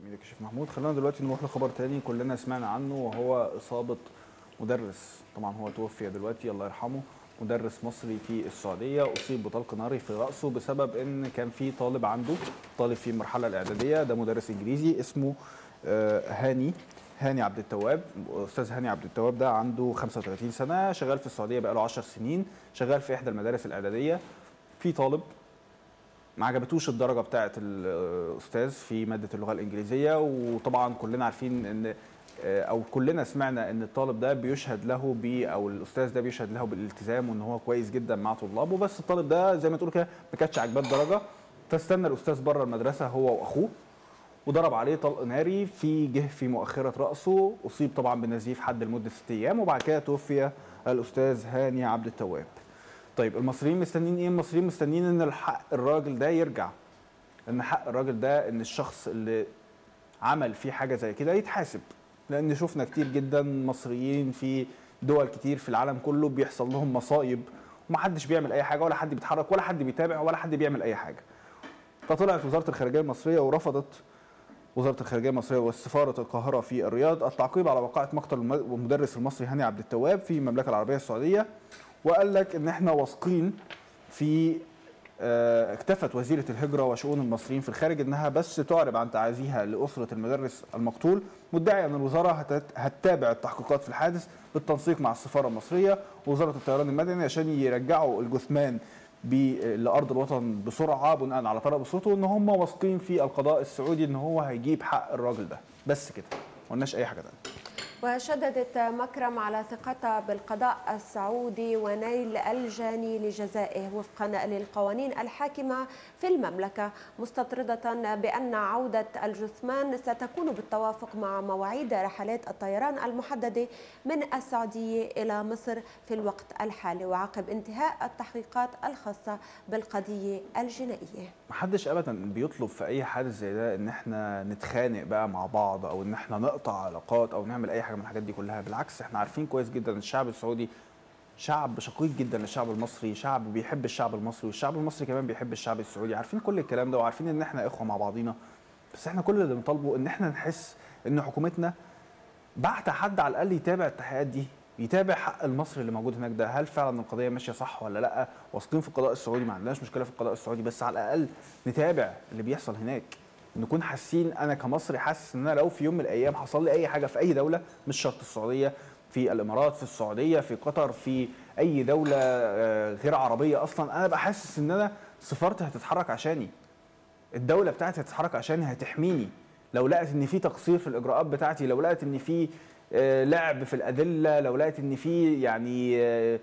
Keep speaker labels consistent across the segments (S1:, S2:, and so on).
S1: جميل يا شيخ محمود. خلينا دلوقتي نروح لخبر تاني كلنا سمعنا عنه، وهو إصابة مدرس. طبعا هو توفي دلوقتي الله يرحمه، مدرس مصري في السعودية أصيب بطلق ناري في رأسه بسبب إن كان في طالب عنده، طالب في المرحلة الإعدادية، ده مدرس إنجليزي اسمه هاني عبد التواب. أستاذ هاني عبد التواب ده عنده 35 سنة، شغال في السعودية بقاله 10 سنين، شغال في إحدى المدارس الإعدادية. في طالب ما عجبتوش الدرجه بتاعه الاستاذ في ماده اللغه الانجليزيه، وطبعا كلنا عارفين ان او كلنا سمعنا ان الطالب ده بيشهد له او الاستاذ ده بيشهد له بالالتزام وان هو كويس جدا مع طلابه، بس الطالب ده زي ما تقول كده ما كانتش عاجباه الدرجه، فاستنى الاستاذ بره المدرسه هو واخوه وضرب عليه طلق ناري جه في مؤخره راسه، اصيب طبعا بالنزيف حد لمده 6 ايام، وبعد كده توفي الاستاذ هاني عبد التواب. طيب المصريين مستنيين ايه؟ المصريين مستنيين ان الحق الراجل ده يرجع، ان حق الراجل ده، ان الشخص اللي عمل فيه حاجه زي كده يتحاسب، لان شفنا كتير جدا مصريين في دول كتير في العالم كله بيحصل لهم مصايب ومحدش بيعمل اي حاجه، ولا حد بيتحرك ولا حد بيتابع ولا حد بيعمل اي حاجه. فطلعت وزاره الخارجيه المصريه ورفضت وزاره الخارجيه المصريه وسفاره القاهره في الرياض التعقيب على وقائع مقتل المدرس المصري هاني عبد التواب في المملكه العربيه السعوديه، وقال لك ان احنا واثقين في اكتفت وزيره الهجره وشؤون المصريين في الخارج انها بس تعرب عن تعازيها لاسره المدرس المقتول، مدعي ان الوزاره هتتابع التحقيقات في الحادث بالتنسيق مع السفاره المصريه ووزاره الطيران المدني عشان يرجعوا الجثمان لارض الوطن بسرعه بناء على طلب اسرته، ان هم واثقين في القضاء السعودي ان هو هيجيب حق الراجل ده، بس كده ما قلناش اي حاجه ثانيه.
S2: وشددت مكرم على ثقتها بالقضاء السعودي ونيل الجاني لجزائه وفقا للقوانين الحاكمة في المملكة، مستطردة بأن عودة الجثمان ستكون بالتوافق مع مواعيد رحلات الطيران المحددة من السعودية إلى مصر في الوقت الحالي وعقب انتهاء التحقيقات الخاصة بالقضية الجنائية.
S1: محدش ابدا بيطلب في اي حادث زي ده ان احنا نتخانق بقى مع بعض او ان احنا نقطع علاقات او نعمل اي حاجه من الحاجات دي كلها، بالعكس احنا عارفين كويس جدا ان الشعب السعودي شعب شقيق جدا للشعب المصري، شعب بيحب الشعب المصري، والشعب المصري كمان بيحب الشعب السعودي، عارفين كل الكلام ده وعارفين ان احنا اخوه مع بعضينا، بس احنا كل اللي بنطالبه ان احنا نحس ان حكومتنا بعت حد على الاقل يتابع التحقيقات دي، يتابع حق المصري اللي موجود هناك ده، هل فعلا القضيه ماشيه صح ولا لا؟ واثقين في القضاء السعودي، ما عندناش مشكله في القضاء السعودي، بس على الاقل نتابع اللي بيحصل هناك، نكون حاسين، انا كمصري حاسس ان انا لو في يوم من الايام حصل لي اي حاجه في اي دوله، مش شرط السعوديه، في الامارات، في السعوديه، في قطر، في اي دوله غير عربيه اصلا، انا بقى حاسس ان انا سفارتي هتتحرك عشاني، الدوله بتاعتي هتتحرك عشاني، هتحميني، لو لقت ان في تقصير في الاجراءات بتاعتي، لو لقت ان في لعب في الادله، لو لقت ان في يعني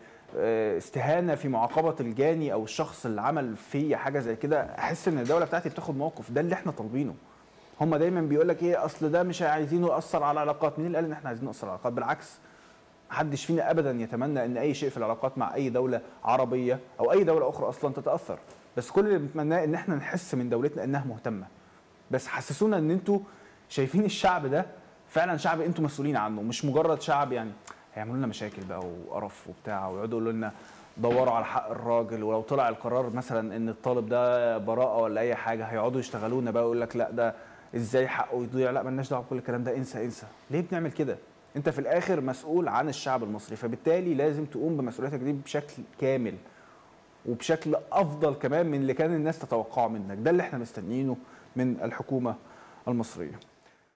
S1: استهانه في معاقبه الجاني او الشخص اللي عمل فيا حاجه زي كده، احس ان الدوله بتاعتي بتاخد موقف، ده اللي احنا طالبينه. هم دايما بيقول لك ايه، اصل ده مش عايزينه ياثر على العلاقات، مين اللي قال ان احنا عايزين ناثر على العلاقات؟ بالعكس، محدش فينا ابدا يتمنى ان اي شيء في العلاقات مع اي دوله عربيه او اي دوله اخرى اصلا تتاثر، بس كل اللي بنتمناه ان احنا نحس من دولتنا انها مهتمه، بس حسسونا ان انتوا شايفين الشعب ده فعلا شعب انتوا مسؤولين عنه، مش مجرد شعب يعني هيعملوا لنا مشاكل بقى وقرف وبتاع ويقعدوا يقولوا لنا دوروا على حق الراجل، ولو طلع القرار مثلا ان الطالب ده براءه ولا اي حاجه هيقعدوا يشتغلونا بقى ويقول لك لا ده ازاي حقه يضيع، لا مالناش دعوه بكل الكلام ده، انسى انسى. ليه بنعمل كده؟ انت في الاخر مسؤول عن الشعب المصري، فبالتالي لازم تقوم بمسؤوليتك دي بشكل كامل وبشكل افضل كمان من اللي كان الناس تتوقعه منك، ده اللي احنا مستنيينه من الحكومه المصريه.